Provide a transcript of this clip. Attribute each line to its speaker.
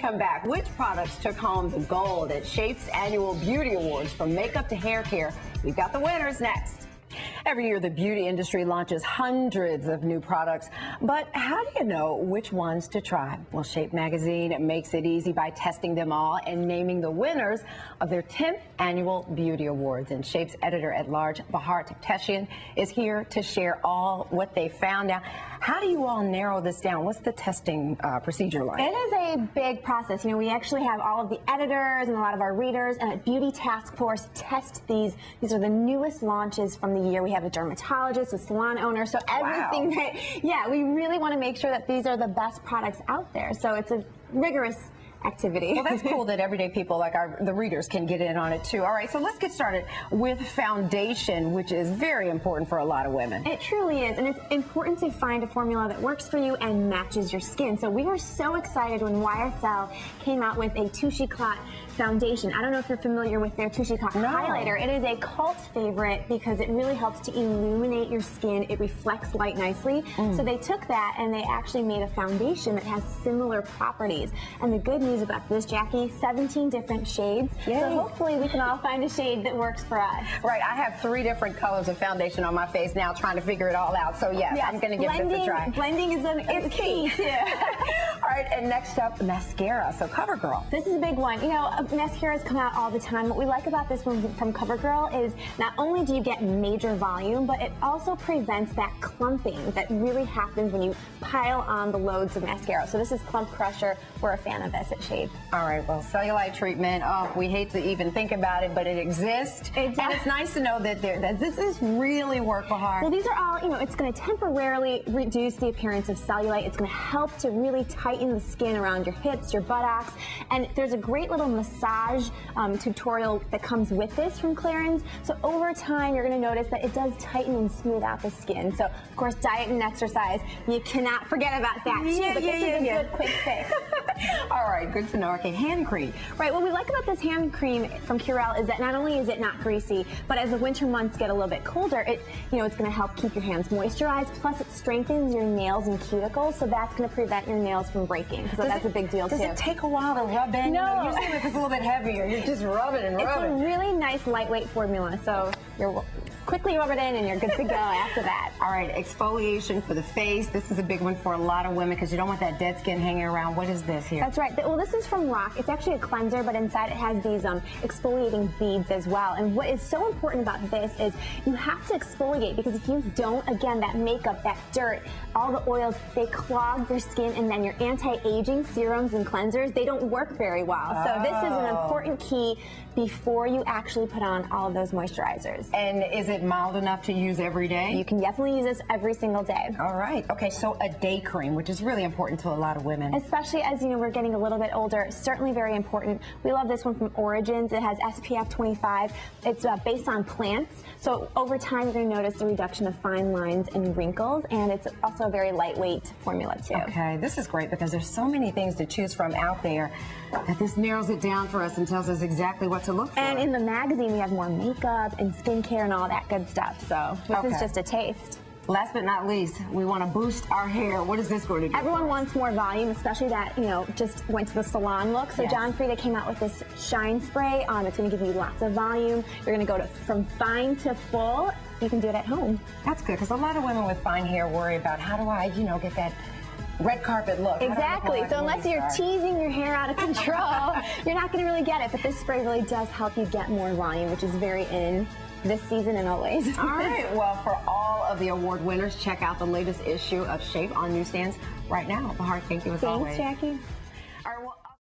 Speaker 1: come back, which products took home the gold at Shape's annual beauty awards from makeup to hair care? We've got the winners next. Every year, the beauty industry launches hundreds of new products, but how do you know which ones to try? Well, Shape Magazine makes it easy by testing them all and naming the winners of their 10th annual beauty awards. And Shape's editor-at-large, Bahar Tachtechian, is here to share all what they found. Now, how do you all narrow this down? What's the testing procedure like?
Speaker 2: It is a big process. You know, we actually have all of the editors and a lot of our readers and a beauty task force test these. These are the newest launches from the year. We have a dermatologist, a salon owner, so everything that, we really want to make sure that these are the best products out there. So it's a rigorous activity.
Speaker 1: Well, that's cool that everyday people like the readers can get in on it too. All right, so let's get started with foundation, which is very important for a lot of women.
Speaker 2: It truly is, and it's important to find a formula that works for you and matches your skin. So we were so excited when YSL came out with a Touche Éclat foundation. I don't know if you're familiar with their Touche Éclat highlighter. It is a cult favorite because it really helps to illuminate your skin. It reflects light nicely. So they took that and they actually made a foundation that has similar properties. And the good news about this, Jackie, 17 different shades. Yay. So hopefully we can all find a shade that works for us.
Speaker 1: Right, I have 3 different colors of foundation on my face now, trying to figure it all out. So yes. I'm going to give this a try.
Speaker 2: Blending is key too.
Speaker 1: All right, and next up, mascara. So CoverGirl.
Speaker 2: This is a big one. You know, mascaras come out all the time. What we like about this one from CoverGirl is not only do you get major volume, but it also prevents that clumping that really happens when you pile on the loads of mascara. So this is Clump Crusher. We're a fan of this at Shape.
Speaker 1: All right, well, cellulite treatment, we hate to even think about it, but it exists. And it's nice to know that this is really work hard.
Speaker 2: Well, these are all, you know, it's going to temporarily reduce the appearance of cellulite. It's going to help to really tighten the skin around your hips, your buttocks, and there's a great little massage tutorial that comes with this from Clarins. So over time, you're going to notice that it does tighten and smooth out the skin. So, of course, diet and exercise, you cannot forget about that too, but this is a good quick fix.
Speaker 1: All right, good to know. Okay, hand cream.
Speaker 2: Right, what we like about this hand cream from Curel is that not only is it not greasy, but as the winter months get a little bit colder, it's going to help keep your hands moisturized, plus it strengthens your nails and cuticles, so that's going to prevent your nails from breaking, so that's a big deal too.
Speaker 1: Does it take a while to rub in?
Speaker 2: No.
Speaker 1: Usually if it's a little bit heavier, you're just rubbing and rubbing.
Speaker 2: It's a really nice lightweight formula, so you're quickly rub it in and you're good to go after that.
Speaker 1: All right, exfoliation for the face. This is a big one for a lot of women because you don't want that dead skin hanging around. What is this here?
Speaker 2: That's right. Well, this is from RoC. It's actually a cleanser, but inside it has these exfoliating beads as well. And what is so important about this is you have to exfoliate, because if you don't, again, that makeup, that dirt, all the oils, they clog your skin, and then your anti-aging serums and cleansers, they don't work very well. So this is an important key before you actually put on all of those moisturizers.
Speaker 1: And is it mild enough to use every day?
Speaker 2: You can definitely use this every single day.
Speaker 1: All right. Okay, so a day cream, which is really important to a lot of women.
Speaker 2: Especially as, you know, we're getting a little bit older, certainly very important. We love this one from Origins. It has SPF 25. It's based on plants. So over time, you're going to notice the reduction of fine lines and wrinkles, and it's also a very lightweight formula too.
Speaker 1: Okay, this is great because there's so many things to choose from out there that this narrows it down for us and tells us exactly what to look for.
Speaker 2: And in the magazine, we have more makeup and skincare and all that good stuff. So this is just a taste.
Speaker 1: Last but not least, we want to boost our hair. What is this going to do?
Speaker 2: Everyone wants more volume, especially that, you know, just went to the salon look. So John Frieda came out with this shine spray. It's going to give you lots of volume. You're going to go from fine to full. You can do it at home.
Speaker 1: That's good, because a lot of women with fine hair worry about how do I, you know, get that red carpet look.
Speaker 2: Exactly. So unless you're teasing your hair out of control, you're not going to really get it. But this spray really does help you get more volume, which is very in this season and always.
Speaker 1: All right. Well, for all of the award winners, check out the latest issue of Shape on newsstands right now. Bahar, thank you as always.
Speaker 2: Thanks, Jackie.